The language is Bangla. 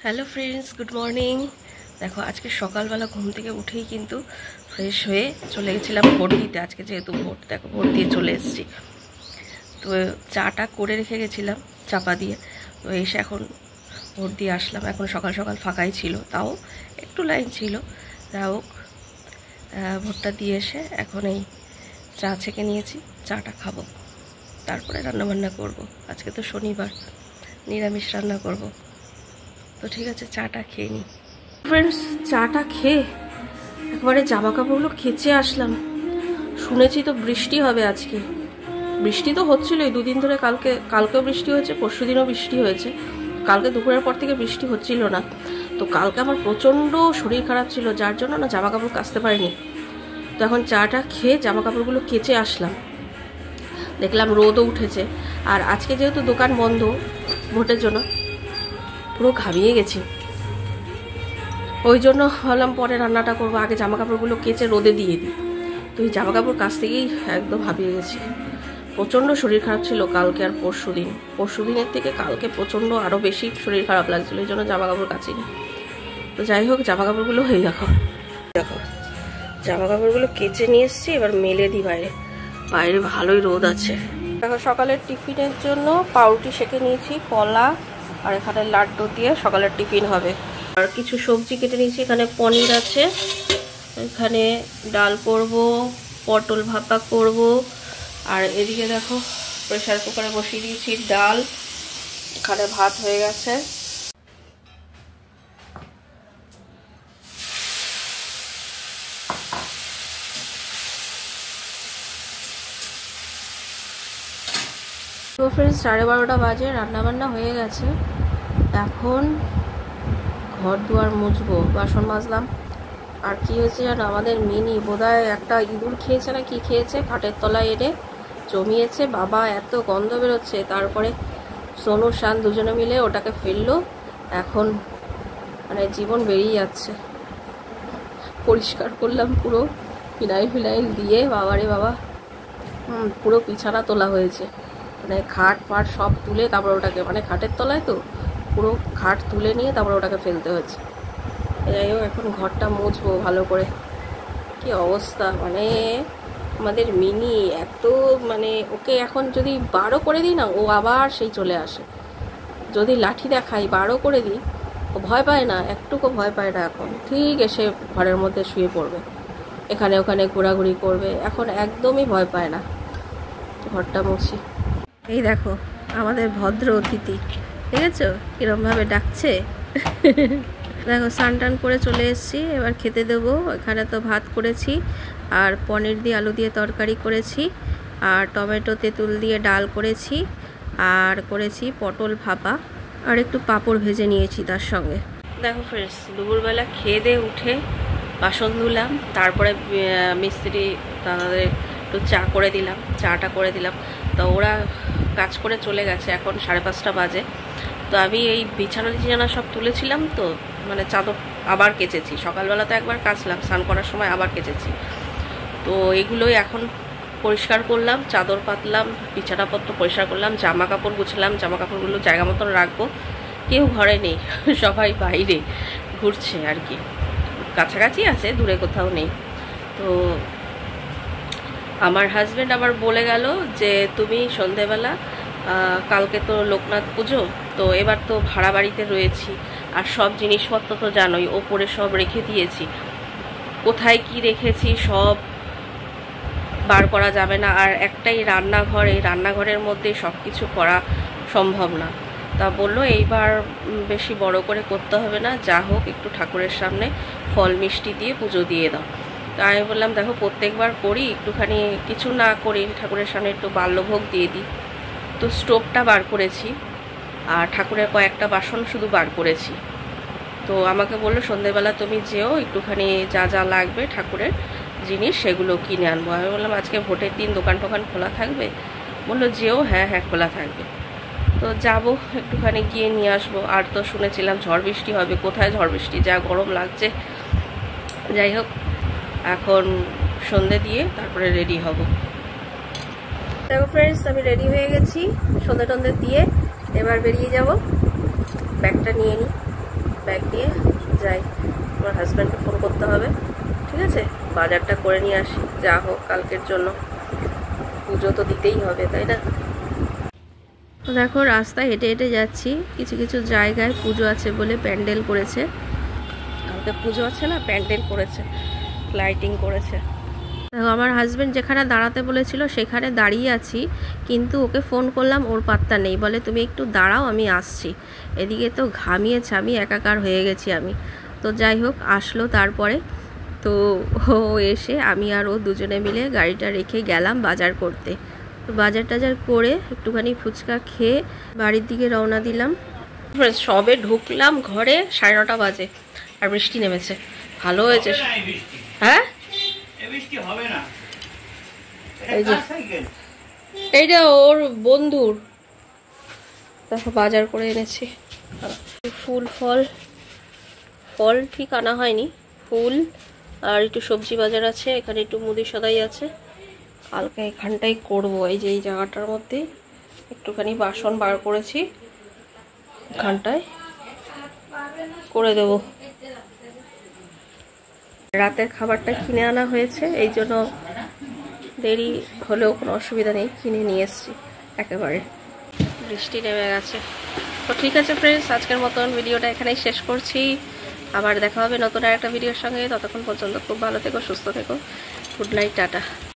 Hello friends, good morning. দেখো আজকে সকালবেলা ঘুম থেকে উঠেই কিন্তু ফ্রেশ হয়ে চলে গেছিলাম ভোট দিতে। আজকে যেহেতু ভোট, দেখো ভোট দিয়ে চলে এসেছি। তো চাটা করে রেখে গেছিলাম চাপা দিয়ে, তো এসে এখন ভোট দিয়ে আসলাম। এখন সকাল সকাল ফাঁকাই ছিল, তাও একটু লাইন ছিল। যাই হোক, ভোটটা দিয়ে এসে এখন এই চা ছেঁকে নিয়েছি, চাটা খাবো, তারপরে রান্নাবান্না করব। আজকে তো শনিবার, নিরামিষ রান্না করব। তো ঠিক আছে, চাটা খেয়ে নিই। ফ্রেন্ডস, চাটা খেয়ে একবারে জামা কাপড়গুলো কেচে আসলাম। শুনেছি তো বৃষ্টি হবে আজকে। বৃষ্টি তো হচ্ছিলই দুদিন ধরে, কালকেও বৃষ্টি হয়েছে, পরশুদিনও বৃষ্টি হয়েছে। কালকে দুপুরের পর থেকে বৃষ্টি হচ্ছিল না। তো কালকে আমার প্রচণ্ড শরীর খারাপ ছিল, যার জন্য না জামা কাপড় কাচতে পারিনি। তো এখন চাটা খেয়ে জামা কাপড়গুলো কেচে আসলাম। দেখলাম রোদও উঠেছে, আর আজকে যেহেতু দোকান বন্ধ ভোটের জন্য, পুরো ঘামিয়ে গেছি। ওই জন্য ভাবলাম পরে রান্নাটা করবো, আগে জামা কাপড়গুলো কেচে রোদে দিয়ে দিই। তো এই জামা কাপড় কাচতে গিয়েই একদম হাঁপিয়ে গেছি। প্রচণ্ড শরীর খারাপ ছিল কালকে আর পরশুদিনের থেকে কালকে প্রচণ্ড আরও বেশি শরীর খারাপ লাগছিলো, এই জন্য জামা কাপড় কাচিনি। তো যাই হোক, জামা কাপড়গুলো দেখো জামা কাপড়গুলো কেচে নিয়ে এসেছি, এবার মেলে দিই বাইরে। বাইরে ভালোই রোদ আছে। দেখো সকালের টিফিনের জন্য পাউরুটি সেঁকে নিয়েছি, কলা আর এখানে লাড্ডু দিয়ে সকালের টিফিন হবে। আর কিছু সবজি কেটে নিয়েছি, এখানে পনির আছে, এখানে ডাল করব, পটল ভাপা করব। আর এদিকে দেখো প্রেসার কুকারে বসিয়ে দিয়েছি ডাল, এখানে ভাত হয়ে গেছে। তো ফ্রেন্ডস, 12:30 বাজে, রান্নাবান্না হয়ে গেছে। এখন ঘর দুয়ার মুছবো, বাসন মাজলাম। আর কি হয়েছে জানো, আমাদের মিনি বোধহয় একটা ইঁদুর খেয়েছে না কি খেয়েছে, খাটের তলায় এনে জমিয়েছে। বাবা, এত গন্ধ বেরোচ্ছে। তারপরে সোনু শান দুজনে মিলে ওটাকে ফেললো। এখন মানে জীবন বেরিয়ে যাচ্ছে। পরিষ্কার করলাম পুরো ফিনাইল দিয়ে, বাবারে বাবা, পুরো বিছানা তোলা হয়েছে। মানে খাট ফাট সব তুলে তারপর ওটাকে, মানে খাটের তলায় তো পুরো খাট তুলে নিয়ে তারপর ওটাকে ফেলতে হয়েছে। যাই হোক, এখন ঘরটা মুছবো ভালো করে। কি অবস্থা, মানে আমাদের মিনি এত, মানে ওকে এখন যদি 12 করে দিই না, ও আবার সেই চলে আসে। যদি লাঠি দেখাই 12 করে দিই, ও ভয় পায় না, একটুকু ভয় পায় না। এখন ঠিক এসে ঘরের মধ্যে শুয়ে পড়বে, এখানে ওখানে ঘোরাঘুরি করবে, এখন একদমই ভয় পায় না। ঘরটা মুছি। এই দেখো আমাদের ভদ্র অতিথি, ঠিক আছে কিরমভাবে ডাকছে। দেখো স্নান টান করে চলে এসেছি, এবার খেতে দেবো। এখানে তো ভাত করেছি, আর পনির দিয়ে আলু দিয়ে তরকারি করেছি, আর টমেটো তেঁতুল দিয়ে ডাল করেছি, আর করেছি পটল ভাপা, আর একটু পাঁপড় ভেজে নিয়েছি তার সঙ্গে। দেখো ফ্রেন্ডস, দুপুরবেলা খেয়ে দিয়ে উঠে বাসন ধুলাম, তারপরে মিস্ত্রি দাদাদের একটু চাটা করে দিলাম। তো ওরা কাজ করে চলে গেছে, এখন 5:30 বাজে। তো আমি এই বিছানা সব তুলেছিলাম, তো মানে চাদর আবার কেচেছি। সকালবেলা তো একবার কাচলাম, স্নান করার সময় আবার কেচেছি। তো এগুলোই এখন পরিষ্কার করলাম, চাদর পাতলাম, বিছানাপত্র পরিষ্কার করলাম, জামা কাপড় গুছলাম। জামা কাপড়গুলো জায়গা মতন রাখবো। কেউ ঘরে নেই, সবাই বাইরে ঘুরছে আর কি, কাছাকাছি আছে, দূরে কোথাও নেই। তো আমার হাজব্যান্ড আবার বলে গেল যে তুমি সন্ধেবেলা, কালকে তো লোকনাথ পুজো, তো এবার তো ভাড়া বাড়িতে রয়েছি, আর সব জিনিসপত্র তো জানোই ওপরে সব রেখে দিয়েছি। কোথায় কি রেখেছি সব বার করা যাবে না, আর একটাই রান্নাঘর, এই রান্নাঘরের মধ্যে সব কিছু করা সম্ভব না। তা বললো এইবার বেশি বড় করে করতে হবে না, যা হোক একটু ঠাকুরের সামনে ফল মিষ্টি দিয়ে পুজো দিয়ে দাও। তো আমি বললাম দেখো প্রত্যেকবার করি, একটুখানি কিছু না করি, ঠাকুরের সামনে একটু বাল্যভোগ দিয়ে দিই। তো স্টোভটা বার করেছি, আর ঠাকুরের কয়েকটা বাসন শুধু বার করেছি। তো আমাকে বললো সন্ধেবেলা তুমি যেও, একটুখানি যা যা লাগবে ঠাকুরের জিনিস সেগুলো কিনে আনবো। আমি বললাম আজকে ভোটের দিন দোকান টোকান খোলা থাকবে? বললো যেও, হ্যাঁ হ্যাঁ খোলা থাকবে। তো যাব, একটুখানি গিয়ে নিয়ে আসবো। আর তো শুনেছিলাম ঝড় বৃষ্টি হবে, কোথায় ঝড় বৃষ্টি, যা গরম লাগছে। যাই হোক, এখন সন্ধে দিয়ে তারপরে রেডি হব। দেখো ফ্রেন্ডস, আমি রেডি হয়ে গেছি সন্ধে টন্ধে দিয়ে, এবার বেরিয়ে যাব। ব্যাগটা নিয়ে নিই। হাজব্যান্ডকে ফোন করতে হবে, ঠিক আছে? বাজারটা করে নিয়ে আসি, যা হোক কালকের জন্য, পুজো তো দিতেই হবে, তাই না? তো দেখো রাস্তায় হেঁটে হেঁটে যাচ্ছি, কিছু কিছু জায়গায় পুজো আছে বলে প্যান্ডেল করেছে, কালকে পুজো আছে না, প্যান্ডেল করেছে, লাইটিং করেছে। দেখো আমার হাজব্যান্ড যেখানে দাঁড়াতে বলেছিল সেখানে দাঁড়িয়ে আছি, কিন্তু ওকে ফোন করলাম, ওর পাত্তা নেই, বলে তুমি একটু দাঁড়াও আমি আসছি। এদিকে তো ঘামিয়ে ছামিয়ে একাকার হয়ে গেছি আমি। তো যাই হোক আসলো তারপরে, তো ও এসে আমি আর ও দুজনে মিলে গাড়িটা রেখে গেলাম বাজার করতে। তো বাজার টাজার করে একটুখানি ফুচকা খেয়ে বাড়ির দিকে রওনা দিলাম। সবে ঢুকলাম ঘরে, 9:30 বাজে, আর বৃষ্টি নেমেছে। ভালো হয়েছে। হ্যাঁ এইটা ওর বন্ধুর, দেখো বাজার করে এনেছি। ফুল ফল ঠিক আনা হয়নি, ফুল আর একটু সবজি বাজার আছে, এখানে একটু মুদি সদাই আছে। কালকে এখানটাই করবো, এই যে এই জায়গাটার মধ্যে একটুখানি বাসন বার করেছি, এখানটায় করে দেব। রাতের খাবারটা কিনে আনা হয়েছে, এই জন্য দেরি হলেও কোনো অসুবিধা নেই, কিনে নিয়ে এসছি একেবারে। বৃষ্টি নেমে গেছে। তো ঠিক আছে ফ্রেন্ডস, আজকের মতন ভিডিওটা এখানেই শেষ করছি। আবার দেখা হবে নতুন আর একটা ভিডিওর সঙ্গে। ততক্ষণ পর্যন্ত খুব ভালো থেকো, সুস্থ থেকো। Good night, tata.